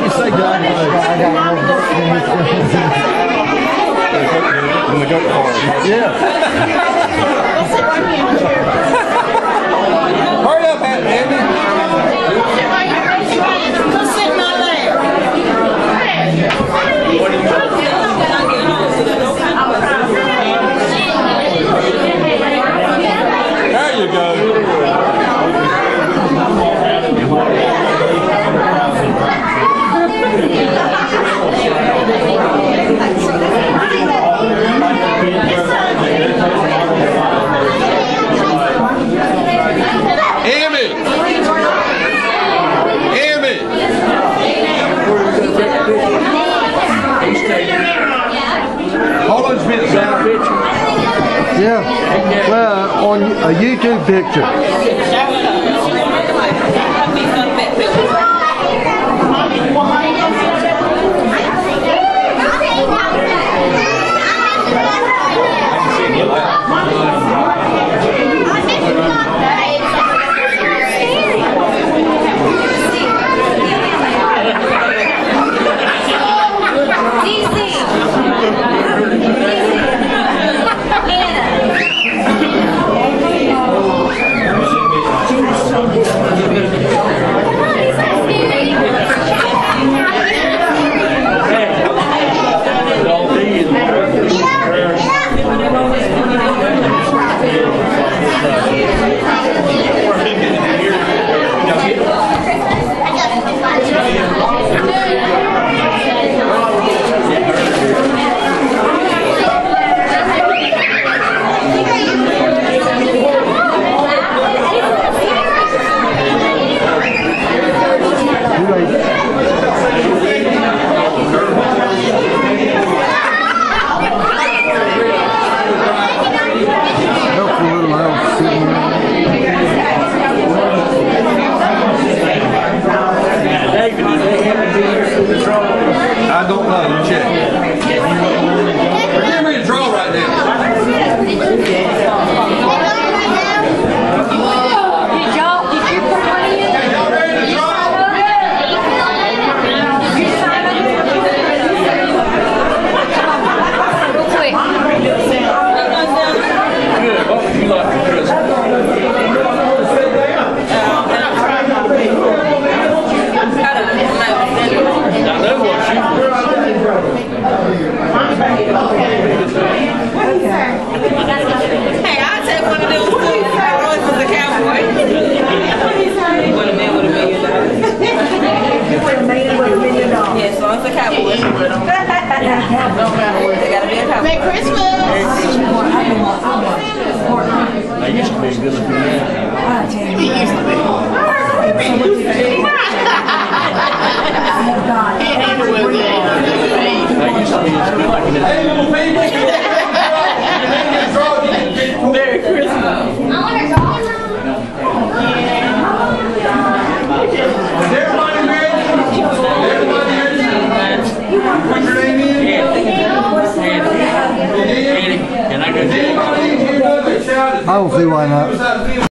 say God knows. In the goat farm. Yeah. Hurry up, Andy. Go sit in my lap. There you go. Hold on just a minute, Sam. Yeah, well, on a YouTube picture. I don't know. Check. Give me a draw right now. Y'all ready to draw? Good. What would you like for Christmas? Hey, I'll take one of those too. Royce was a cowboy. What a man with $1 million. What a man with $1 million. Yeah, so it's a cowboy. No matter what, they gotta be a cowboy. Merry Christmas. I used to be a good looking man. He used to be. Merry Christmas. Is everybody ready? Everybody ready? What's your name is? I don't see why not.